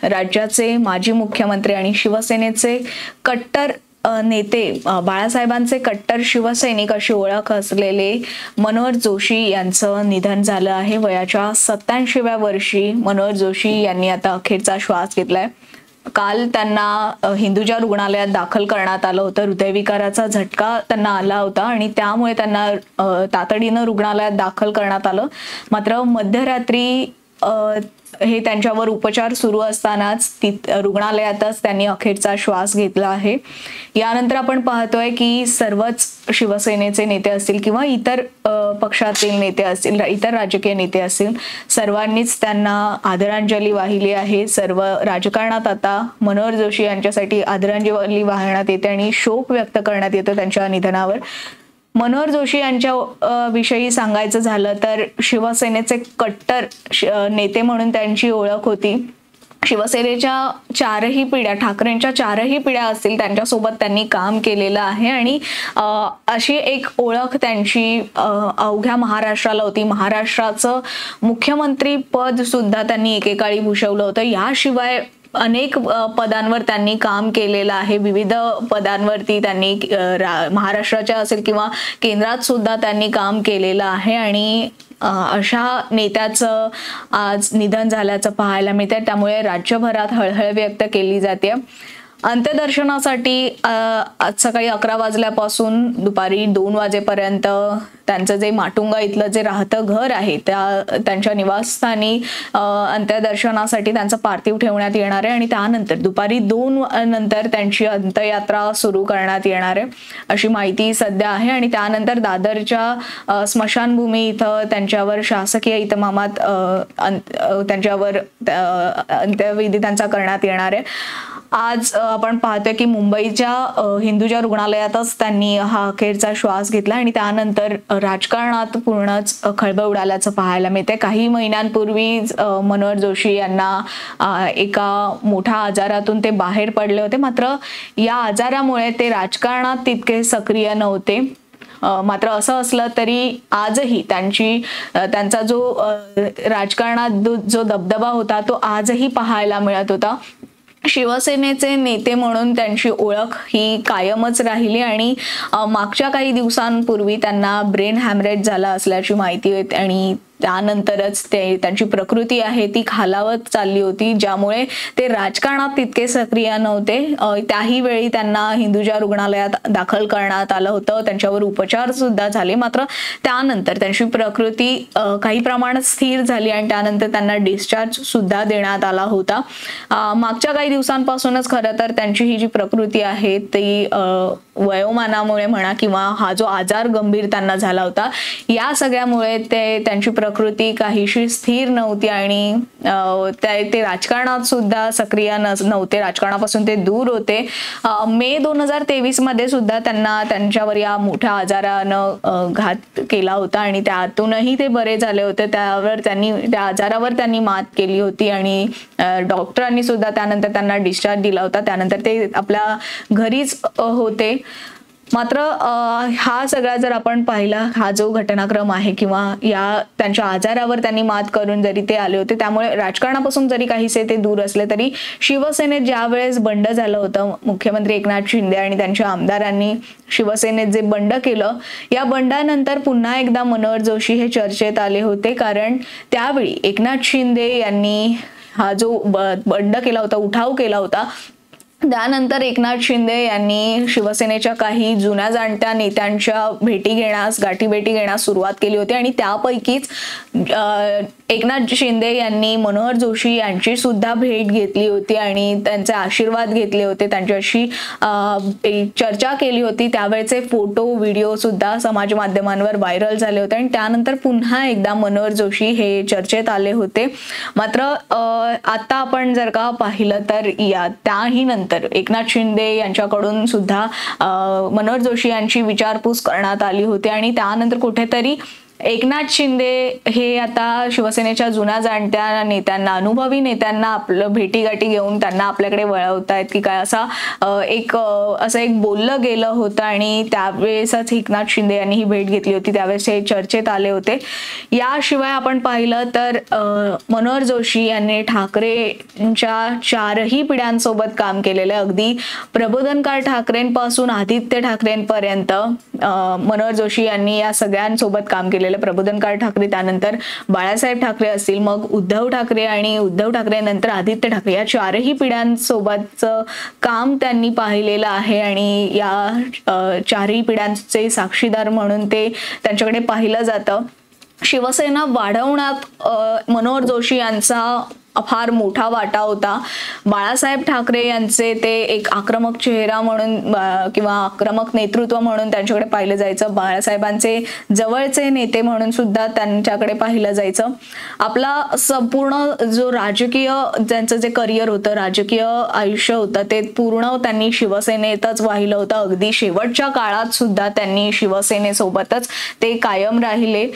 राज्याचे माजी मुख्यमंत्री आणि शिवसेनेचे कट्टर नेते, बाळासाहेबांचे कट्टर शिवसैनिक अशी ओळख असलेले मनोहर जोशी यांचं निधन झालं आहे. वयाच्या 87व्या वर्षी मनोहर जोशी यांनी आता अखेरचा श्वास घेतलाय. काल त्यांना हिंदुजा रुग्णालयात दाखल करण्यात आलं होतं. हृदयविकाराचा झटका त्यांना आला होता आणि त्यामुळे त्यांना तातडीनं रुग्णालयात दाखल करण्यात आलं. मात्र मध्यरात्री हे त्यांच्यावर उपचार सुरू असतानाच रुग्णालयातच त्यांनी अखेरचा श्वास घेतला आहे. यानंतर आपण पाहतोय की सर्वच शिवसेनेचे नेते असतील किंवा इतर पक्षातील नेते असतील, इतर राजकीय नेते असतील, सर्वांनीच त्यांना आदरांजली वाहिली आहे. सर्व राजकारणात आता मनोहर जोशी यांच्यासाठी आदरांजली वाहण्यात येते आणि शोक व्यक्त करण्यात येतो त्यांच्या निधनावर. मनोहर जोशी यांच्या विषयी सांगायचं झालं तर शिवसेनेचे कट्टर नेते म्हणून त्यांची ओळख होती. शिवसेनेच्या चारही पिढ्या, ठाकरेंच्या चारही पिढ्या असतील, त्यांच्यासोबत त्यांनी काम केलेलं आहे आणि अशी एक ओळख त्यांची अवघ्या महाराष्ट्राला होती. महाराष्ट्राचं मुख्यमंत्री पद सुद्धा त्यांनी एकेकाळी भूषवलं होतं. याशिवाय अनेक पदांवर त्यांनी काम केलेलं आहे. विविध पदांवरती त्यांनी महाराष्ट्राच्या असेल किंवा केंद्रात सुद्धा त्यांनी काम केलेलं आहे आणि अशा नेत्याचं आज निधन झाल्याचं पाहायला मिळतंय. त्यामुळे राज्यभरात हळहळ व्यक्त केली जाते. अंत्यदर्शनासाठी आज सकाळी 11 वाजल्यापासून दुपारी 2 वाजेपर्यंत त्यांचं जे माटुंगा इथलं जे राहतं घर आहे त्यांच्या निवासस्थानी अंत्यदर्शनासाठी त्यांचं पार्थिव ठेवण्यात येणार आहे आणि त्यानंतर दुपारी 2 नंतर त्यांची अंत्ययात्रा सुरू करण्यात येणार आहे अशी माहिती सध्या आहे. आणि त्यानंतर दादरच्या स्मशानभूमी इथं त्यांच्यावर शासकीय इतमामात त्यांच्यावर अंत्यविधी त्यांचा करण्यात येणार आहे. आज आपण पाहतोय की मुंबईच्या हिंदुजा रुग्णालयातच त्यांनी हा अखेरचा श्वास घेतला आणि त्यानंतर राजकारणात पूर्णच खळबळ उडाल्याचं पाहायला मिळते. काही महिन्यांपूर्वी मनोहर जोशी यांना एका मोठ्या आजारातून ते बाहेर पडले होते. मात्र या आजारामुळे ते राजकारणात तितके सक्रिय नव्हते. मात्र असं असलं तरी आजही त्यांचा जो राजकारणात जो दबदबा होता तो आजही पाहायला मिळत होता. शिवसेनेचे नेते म्हणून त्यांची ओळख ही कायमच राहिली आणि मागच्या काही दिवसांपूर्वी त्यांना ब्रेन हॅमरेज झाला असल्याची माहिती होती आणि त्यानंतरच त्यांची प्रकृती आहे ती खालावत चालली होती, ज्यामुळे ते राजकारणात तितके सक्रिय नव्हते. त्याही वेळी त्यांना हिंदुजा रुग्णालयात दाखल करण्यात आलं होतं. त्यांच्यावर उपचार सुद्धा झाले. मात्र त्यानंतर त्यांची प्रकृती काही प्रमाणात स्थिर झाली आणि त्यानंतर त्यांना डिस्चार्ज सुद्धा देण्यात आला होता. मागच्या काही दिवसांपासूनच खरं तर त्यांची ही जी प्रकृती आहे ती वयोमानामुळे म्हणा किंवा हा जो आजार गंभीर त्यांना झाला होता या सगळ्यामुळे त्यांची प्रकृती काहीशी स्थिर नव्हती आणि ते राजकारणात सुद्धा सक्रिय नव्हते. राजकारणापासून ते दूर होते. मे 2023 मध्ये सुद्धा त्यांच्यावर या मोठ्या आजारानं घात केला होता आणि त्यातूनही ते बरे झाले होते. त्या आजारावर त्यांनी मात केली होती आणि डॉक्टरांनी सुद्धा त्यानंतर त्यांना डिस्चार्ज दिला होता. त्यानंतर ते आपल्या घरीच होते. मात्र हा सगळा जर आपण पाहिला, हा जो घटनाक्रम आहे किंवा या त्यांच्या आजारावर त्यांनी मात करून जरी ते आले होते, त्यामुळे राजकारणापासून जरी काहीसे ते दूर असले तरी शिवसेनेत ज्या वेळेस बंड झालं होतं, मुख्यमंत्री एकनाथ शिंदे आणि त्यांच्या आमदारांनी शिवसेनेत जे बंड केलं, या बंडानंतर पुन्हा एकदा मनोहर जोशी हे चर्चेत आले होते. कारण त्यावेळी एकनाथ शिंदे यांनी हा जो बंड केला होता, उठाव केला होता, त्यानंतर एकनाथ शिंदे यांनी शिवसेनेच्या काही जुन्या जाणत्या नेत्यांच्या गाठीभेटी घेण्यास सुरुवात केली होती आणि त्यापैकीच एकनाथ शिंदे यांनी मनोहर जोशी यांची सुद्धा भेट घेतली होती आणि त्यांचे आशीर्वाद घेतले होते, त्यांच्याशी चर्चा केली होती. त्यावेळेचे फोटो व्हिडिओ सुद्धा समाज माध्यमांवर व्हायरल झाले होते आणि त्यानंतर पुन्हा एकदा मनोहर जोशी हे चर्चेत आले होते. मात्र आता आपण जर का पाहिलं तर त्याही नंतर एकनाथ शिंदे यांच्याकडून सुद्धा मनोहर जोशी यांची विचारपूस करण्यात आली होती आणि त्यानंतर कुठेतरी एकनाथ शिंदे हे आता शिवसेनेच्या जुन्या जाणत्या नेत्यांना, अनुभवी नेत्यांना आपलं भेटीगाठी घेऊन त्यांना आपल्याकडे वळवतायत की काय, असं एक बोललं गेलं होतं आणि त्यावेळेसच एकनाथ शिंदे यांनी ही भेट घेतली होती, त्यावेळेस हे चर्चेत आले होते. याशिवाय आपण पाहिलं तर मनोहर जोशी यांनी ठाकरेंच्या 4ही पिढ्यांसोबत काम केलेलं, अगदी प्रबोधनकार ठाकरेंपासून आदित्य ठाकरेंपर्यंत मनोहर जोशी यांनी या सगळ्यांसोबत काम केलेलं. प्रबोधनकार ठाकरे, त्यानंतर बाळासाहेब ठाकरे असतील, मग उद्धव ठाकरे आणि उद्धव ठाकरे नंतर आदित्य ठाकरे, या 4ही पिढ्यांसोबतचं काम त्यांनी पाहिलेलं आहे आणि या 4ही पिढ्यांचे साक्षीदार म्हणून ते त्यांच्याकडे पाहिलं जातं. शिवसेना वाढवण्यात मनोहर जोशी यांचा फार मोठा वाटा होता. बाळासाहेब ठाकरे यांचे ते एक आक्रमक चेहरा म्हणून किंवा आक्रमक नेतृत्व म्हणून त्यांच्याकडे पाहिलं जायचं. बाळासाहेबांचे जवळचे नेते म्हणून सुद्धा त्यांच्याकडे पाहिलं जायचं. आपला संपूर्ण जो राजकीय ज्यांचं जे करिअर होतं, राजकीय आयुष्य होतं, ते पूर्ण त्यांनी शिवसेनेतच वाहिलं होतं. अगदी शेवटच्या काळात सुद्धा त्यांनी शिवसेनेसोबतच ते कायम राहिले.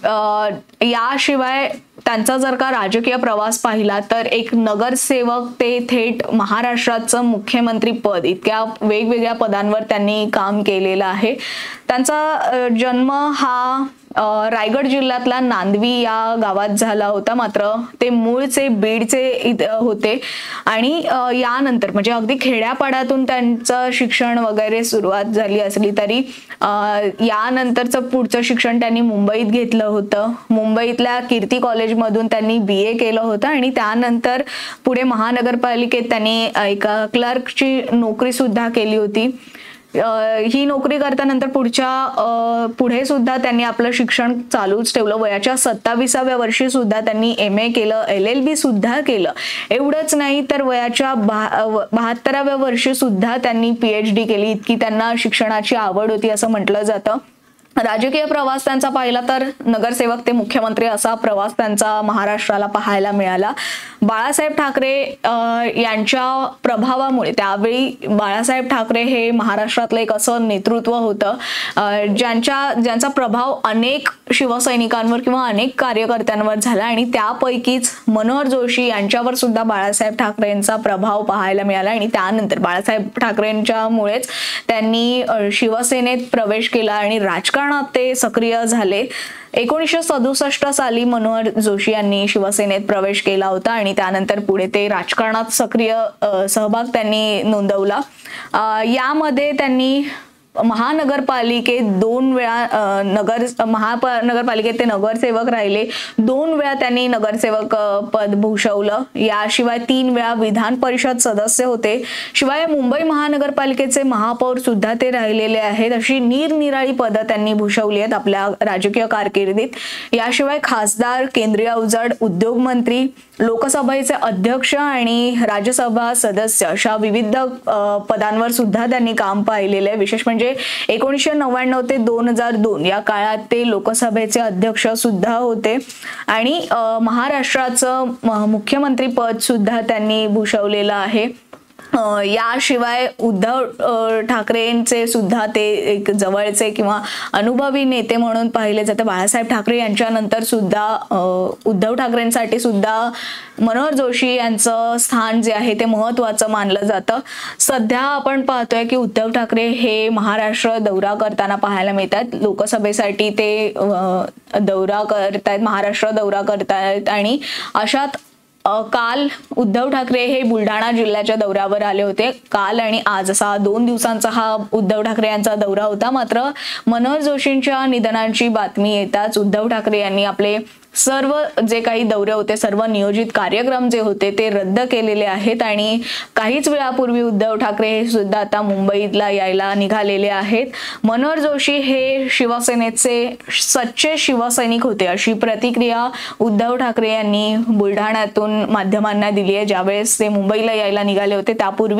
याशिवाय त्यांचा जर का राजकीय प्रवास पाहिला तर एक नगरसेवक ते थेट महाराष्ट्राचं मुख्यमंत्री पद, इतक्या वेगवेगळ्या पदांवर त्यांनी काम केलेलं आहे. त्यांचा जन्म हा रायगड जिल्ह्यातला नांदवी या गावात झाला होता, मात्र ते मूळचे बीडचे होते आणि यानंतर म्हणजे अगदी खेड्यापाड्यातून त्यांचं शिक्षण वगैरे सुरुवात झाली असली तरी यानंतरचं पुढचं शिक्षण त्यांनी मुंबईत घेतलं होतं. मुंबईतल्या कीर्ती कॉलेजमधून त्यांनी BA केलं होतं आणि त्यानंतर पुढे महानगरपालिकेत त्यांनी एका क्लर्कची नोकरी सुद्धा केली होती. ही नोकरी करतानंतर पुढे सुद्धा त्यांनी आपलं शिक्षण चालूच ठेवलं. वयाच्या 27व्या वर्षी सुद्धा त्यांनी MA केलं, LLB सुद्धा केलं. एवढंच नाही तर वयाच्या 72व्या वर्षी सुद्धा त्यांनी PhD केली. इतकी त्यांना शिक्षणाची आवड होती असं म्हटलं जातं. राजकीय प्रवास त्यांचा पाहिला तर नगरसेवक ते मुख्यमंत्री असा प्रवास त्यांचा महाराष्ट्राला पाहायला मिळाला. बाळासाहेब ठाकरे यांच्या प्रभावामुळे, त्यावेळी बाळासाहेब ठाकरे हे महाराष्ट्रातलं एक असं नेतृत्व होतं ज्यांचा प्रभाव अनेक शिवसैनिकांवर किंवा अनेक कार्यकर्त्यांवर झाला आणि त्यापैकीच मनोहर जोशी यांच्यावर सुद्धा बाळासाहेब ठाकरेंचा प्रभाव पाहायला मिळाला आणि त्यानंतर बाळासाहेब ठाकरेंच्यामुळेच त्यांनी शिवसेनेत प्रवेश केला आणि राजकारणात ते सक्रिय झाले. 1967 साली मनोहर जोशी यांनी शिवसेनेत प्रवेश केला होता आणि त्यानंतर पुढे ते राजकारणात सक्रिय सहभाग त्यांनी नोंदवला. यामध्ये त्यांनी महानगरपालिकेत 2 वेळा महानगरपालिकेत ते नगरसेवक राहिले. 2 वेळा त्यांनी नगरसेवक पद भूषवलं. याशिवाय 3 वेळा विधान परिषद सदस्य होते. शिवाय मुंबई महानगरपालिकेचे महापौर सुद्धा ते राहिलेले आहेत. अशी निरनिराळी पदं त्यांनी भूषवली आहेत आपल्या राजकीय कारकिर्दीत. याशिवाय खासदार, केंद्रीय अवजड, उद्योगमंत्री, लोकसभेचे अध्यक्ष आणि राज्यसभा सदस्य अशा विविध पदांवर सुद्धा त्यांनी काम पाहिलेले आहे. विशेष म्हणजे 1999 ते 2002 या काळात ते लोकसभेचे अध्यक्ष सुद्धा होते आणि महाराष्ट्राचं मुख्यमंत्री पद सुद्धा त्यांनी भूषवलेलं आहे. याशिवाय उद्धव ठाकरेंचे सुद्धा ते एक जवळचे किंवा अनुभवी नेते म्हणून पाहिले जाते. बाळासाहेब ठाकरे यांच्यानंतर सुद्धा उद्धव ठाकरेंसाठी सुद्धा मनोहर जोशी यांचं स्थान जे आहे ते महत्त्वाचं मानलं जातं. सध्या आपण पाहतोय की उद्धव ठाकरे हे महाराष्ट्र दौरा करताना पाहायला मिळतात. लोकसभेसाठी ते दौरा करतायत, महाराष्ट्र दौरा करतायत आणि अशात काल उद्धव ठाकरे हे बुलढाणा जिल्ह्याच्या दौऱ्यावर आले होते. काल आणि आज असा 2 दिवसांचा हा उद्धव ठाकरे यांचा दौरा होता. मात्र मनोहर जोशींच्या निधनाची बातमी येताच उद्धव ठाकरे यांनी आपले सर्व जे काही दौरे होते, सर्व नियोजित कार्यक्रम जे होते ते रद्द केलेले आहेत आणि काहीच वेळापूर्वी उद्धव ठाकरे हे सुद्धा आता मुंबईला यायला निघालेले आहेत. मनोहर जोशी हे शिवसेनेचे सच्चे शिवसैनिक होते अशी प्रतिक्रिया उद्धव ठाकरे यांनी बुलढाण्यातून माध्यमांना दिली आहे. ज्यावेळेस ते मुंबईला यायला निघाले होते त्यापूर्वी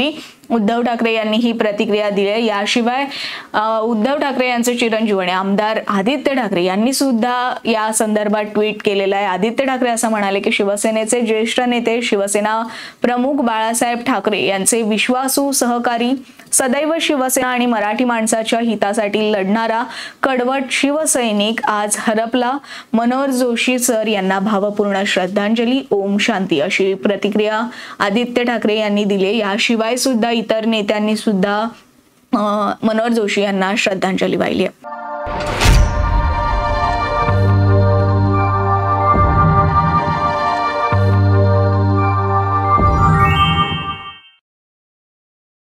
उद्धव ठाकरे यांनी ही प्रतिक्रिया दिली आहे। याशिवाय उद्धव ठाकरे यांचे चिरंजीव आणि आमदार आदित्य ठाकरे यांनी सुद्धा या संदर्भात ट्विट केलेलं आहे। आदित्य ठाकरे असं म्हणाले की शिवसेनेचे ज्येष्ठ नेते, शिवसेना प्रमुख बाळासाहेब ठाकरे यांचे विश्वासू सहकारी, सदैव शिवसेना आणि मराठी माणसाच्या हितासाठी लढणारा कडवट शिवसैनिक आज हरपला। मनोहर जोशी सर यांना भावपूर्ण श्रद्धांजली, ओम शांती, अशी प्रतिक्रिया आदित्य ठाकरे यांनी दिली। याशिवाय सुद्धा इतर नेत्यांनी सुद्धा मनोहर जोशी यांना श्रद्धांजली वाहिली आहे।